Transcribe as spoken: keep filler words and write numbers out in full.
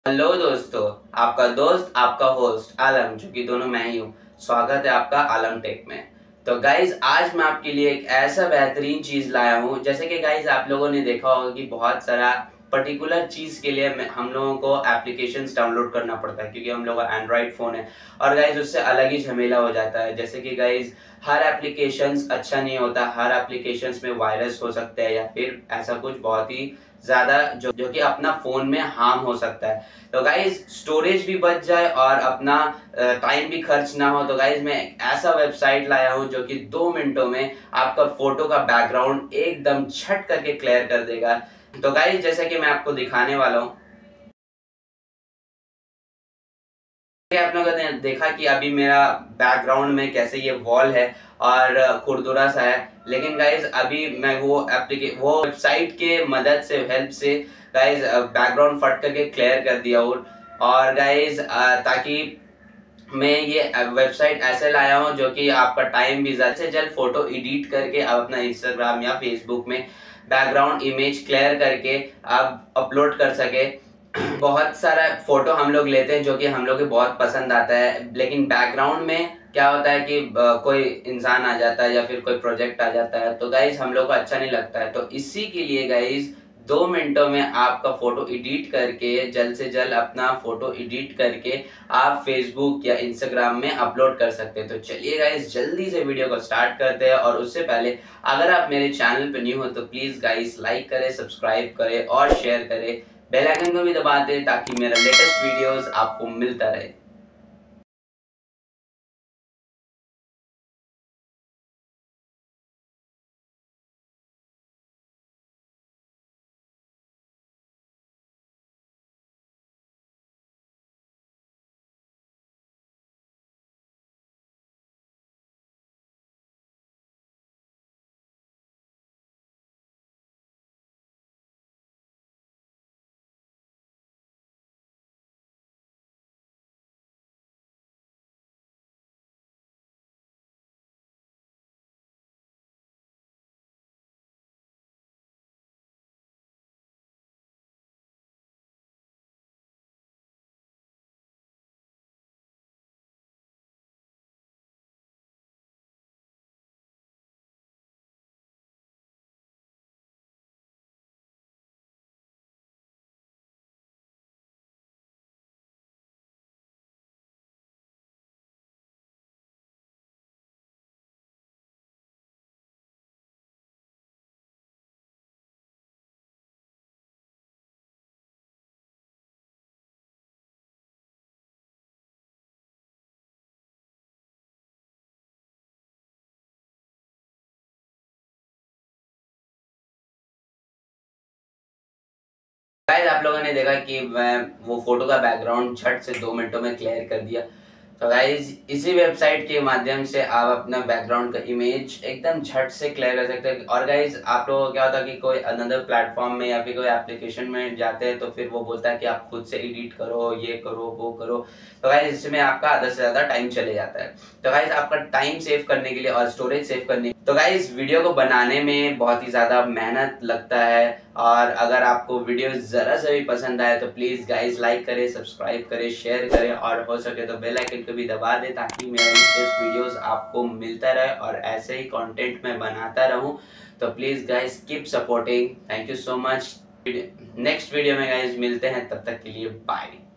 Hello दोस्तों, आपका दोस्त आपका होस्ट आलम, जो कि दोनों मैं ही हूँ। स्वागत है आपका आलम टेक में। तो गाइज आज मैं आपके लिए एक ऐसा बेहतरीन चीज लाया हूँ। जैसे कि गाइज आप लोगों ने देखा होगा कि बहुत सारा पर्टिकुलर चीज के लिए हम लोगों को एप्लीकेशंस डाउनलोड करना पड़ता है, क्योंकि हम लोग का एंड्रॉइड फोन है। और गाइज उससे अलग ही झमेला हो जाता है। जैसे कि गाइज हर एप्लीकेशंस अच्छा नहीं होता, हर एप्लीकेशंस में वायरस हो सकता है या फिर ऐसा कुछ बहुत ही ज्यादा जो जो कि अपना फोन में हार्म हो सकता है। तो गाइज स्टोरेज भी बच जाए और अपना टाइम भी खर्च ना हो, तो गाइज मैं एक ऐसा वेबसाइट लाया हूं जो कि दो मिनटों में आपका फोटो का बैकग्राउंड एकदम झट करके क्लियर कर देगा। तो गाइज जैसे कि मैं आपको दिखाने वाला हूं, आप लोगों ने देखा कि अभी मेरा बैकग्राउंड में कैसे ये वॉल है और खुरदुरा सा है। लेकिन गाइज अभी मैं वो एप्लीके वो वेबसाइट के मदद से हेल्प से गाइज बैकग्राउंड फट करके क्लियर कर दिया। और और गाइज ताकि मैं ये वेबसाइट ऐसे लाया हूँ जो कि आपका टाइम भी ज्यादा से जल्द फोटो एडिट करके आप अपना इंस्टाग्राम या फेसबुक में बैकग्राउंड इमेज क्लियर करके आप अपलोड कर सके। बहुत सारा फोटो हम लोग लेते हैं जो कि हम लोग को बहुत पसंद आता है, लेकिन बैकग्राउंड में क्या होता है कि कोई इंसान आ जाता है या फिर कोई प्रोजेक्ट आ जाता है, तो गाइज हम लोग को अच्छा नहीं लगता है। तो इसी के लिए गाइज दो मिनटों में आपका फोटो एडिट करके जल्द से जल्द अपना फोटो एडिट करके आप फेसबुक या इंस्टाग्राम में अपलोड कर सकते हैं। तो चलिए गाइज जल्दी से वीडियो को स्टार्ट करते हैं। और उससे पहले अगर आप मेरे चैनल पे न्यू हो तो प्लीज गाइज लाइक करें, सब्सक्राइब करें और शेयर करें। बेल आइकन को भी दबा दें ताकि मेरा लेटेस्ट वीडियोस आपको मिलता रहे। गाइस आप लोगों ने देखा कि मैं वो फोटो का बैकग्राउंड झट से दो मिनटों में क्लियर कर दिया। तो गाइज इसी वेबसाइट के माध्यम से आप अपना बैकग्राउंड का इमेज एकदम झट से क्लियर कर सकते हैं। और गाइज आप लोगों को क्या होता है कि कोई अनदर प्लेटफॉर्म में या फिर कोई एप्लीकेशन में जाते हैं तो फिर वो बोलता है कि आप खुद से एडिट करो, ये करो, वो करो। तो गाइज इसमें आपका आधा से ज्यादा टाइम चले जाता है। तो गाइज आपका टाइम सेव करने के लिए और स्टोरेज सेव करने तो गाइज वीडियो को बनाने में बहुत ही ज्यादा मेहनत लगता है। और अगर आपको वीडियो जरा सा भी पसंद आए तो प्लीज गाइज लाइक करें, सब्सक्राइब करें, शेयर करें और हो सके तो बेल आइकन को भी दबा दें ताकि मेरा लेटेस्ट वीडियोस आपको मिलता रहे और ऐसे ही कंटेंट मैं बनाता रहूं। तो please guys keep supporting. Thank you so much. Next video में गाइज मिलते हैं, तब तक के लिए बाय।